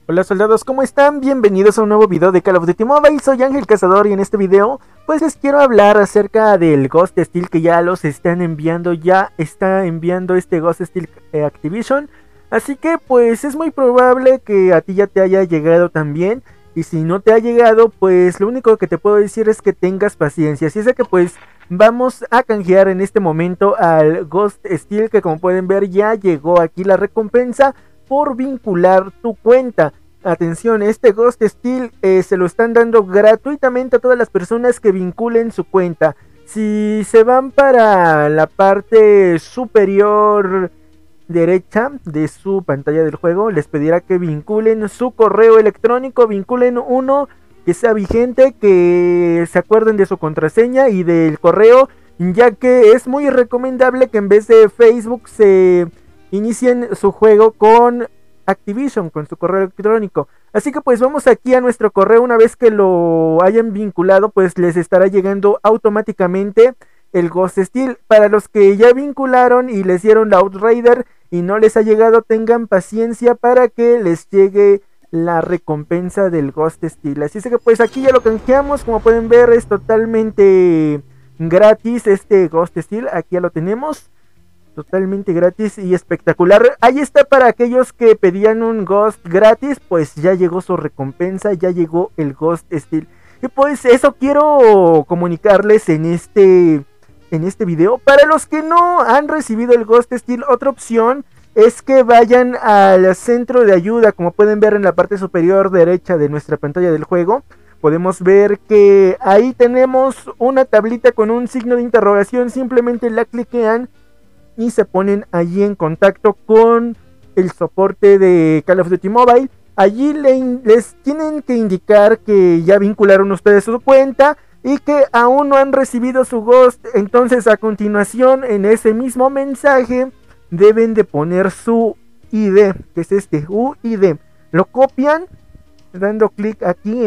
Hola soldados, ¿cómo están? Bienvenidos a un nuevo video de Call of Duty Mobile. Soy Ángel Cazador y en este video pues les quiero hablar acerca del Ghost Steel que ya los están enviando. Ya está enviando este Ghost Steel Activision. Así que pues es muy probable que a ti ya te haya llegado también. Y si no te ha llegado, pues lo único que te puedo decir es que tengas paciencia. Así es que pues vamos a canjear en este momento al Ghost Steel, que como pueden ver ya llegó aquí la recompensa por vincular tu cuenta. Atención, este Ghost Steel se lo están dando gratuitamente a todas las personas que vinculen su cuenta. Si se van para la parte superior derecha de su pantalla del juego, les pedirá que vinculen su correo electrónico, vinculen uno que sea vigente, que se acuerden de su contraseña y del correo, ya que es muy recomendable que en vez de Facebook se inicien su juego con Activision, con su correo electrónico. Así que pues vamos aquí a nuestro correo. Una vez que lo hayan vinculado, pues les estará llegando automáticamente el Ghost Steel. Para los que ya vincularon y les dieron la Outrider y no les ha llegado, tengan paciencia para que les llegue la recompensa del Ghost Steel. Así es que pues aquí ya lo canjeamos. Como pueden ver, es totalmente gratis este Ghost Steel. Aquí ya lo tenemos, totalmente gratis y espectacular. Ahí está, para aquellos que pedían un Ghost gratis, pues ya llegó su recompensa, ya llegó el Ghost Steel. Y pues eso quiero comunicarles en este video. Para los que no han recibido el Ghost Steel, otra opción es que vayan al centro de ayuda. Como pueden ver en la parte superior derecha de nuestra pantalla del juego, podemos ver que ahí tenemos una tablita con un signo de interrogación. Simplemente la cliquean y se ponen allí en contacto con el soporte de Call of Duty Mobile. Allí les tienen que indicar que ya vincularon ustedes su cuenta y que aún no han recibido su Ghost. Entonces a continuación, en ese mismo mensaje, deben de poner su ID, que es este UID. Lo copian dando clic aquí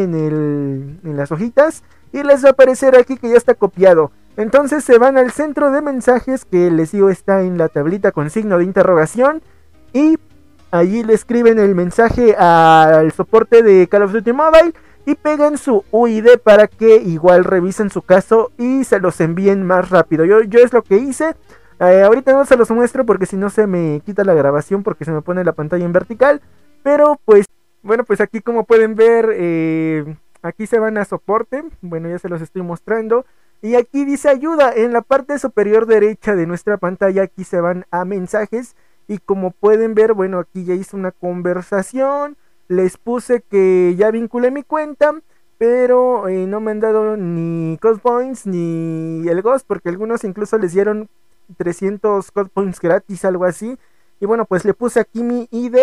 en las hojitas y les va a aparecer aquí que ya está copiado. Entonces se van al centro de mensajes, que les digo está en la tablita con signo de interrogación, y allí le escriben el mensaje al soporte de Call of Duty Mobile y pegan su UID para que igual revisen su caso y se los envíen más rápido. Yo es lo que hice. Ahorita no se los muestro porque si no se me quita la grabación, porque se me pone la pantalla en vertical. Pero pues bueno, pues aquí como pueden ver, aquí se van a soporte. Bueno, ya se los estoy mostrando. Y aquí dice ayuda en la parte superior derecha de nuestra pantalla. Aquí se van a mensajes. Y como pueden ver, bueno, aquí ya hice una conversación. Les puse que ya vinculé mi cuenta, pero no me han dado ni Code Points ni el Ghost, porque algunos incluso les dieron 300 Code Points gratis, algo así. Y bueno, pues le puse aquí mi ID.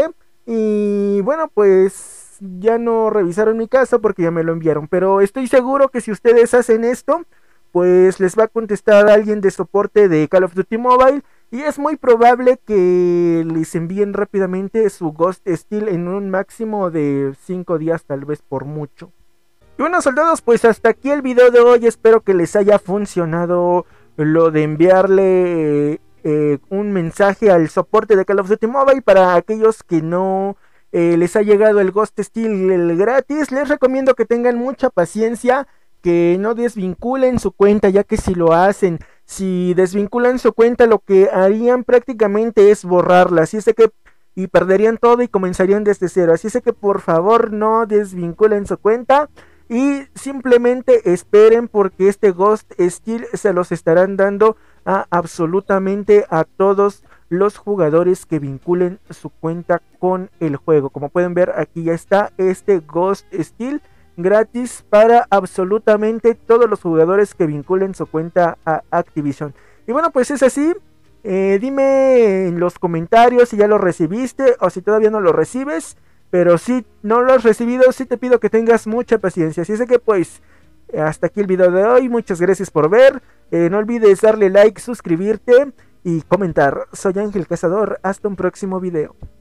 Y bueno, pues ya no revisaron mi caso porque ya me lo enviaron. Pero estoy seguro que si ustedes hacen esto, pues les va a contestar alguien de soporte de Call of Duty Mobile. Y es muy probable que les envíen rápidamente su Ghost Steel en un máximo de 5 días, tal vez por mucho. Y bueno soldados, pues hasta aquí el video de hoy. Espero que les haya funcionado lo de enviarle un mensaje al soporte de Call of Duty Mobile. Para aquellos que no les ha llegado el Ghost Steel gratis, les recomiendo que tengan mucha paciencia, que no desvinculen su cuenta, ya que si lo hacen, si desvinculan su cuenta, lo que harían prácticamente es borrarla. Así es que y perderían todo y comenzarían desde cero. Así es que por favor no desvinculen su cuenta y simplemente esperen, porque este Ghost Steel se los estarán dando a absolutamente a todos los jugadores que vinculen su cuenta con el juego. Como pueden ver, aquí ya está este Ghost Steel gratis para absolutamente todos los jugadores que vinculen su cuenta a Activision. Y bueno, pues es así. Dime en los comentarios si ya lo recibiste o si todavía no lo recibes. Pero si no lo has recibido, sí te pido que tengas mucha paciencia. Así es que pues hasta aquí el video de hoy. Muchas gracias por ver. No olvides darle like, suscribirte y comentar. Soy Ángel Cazador. Hasta un próximo video.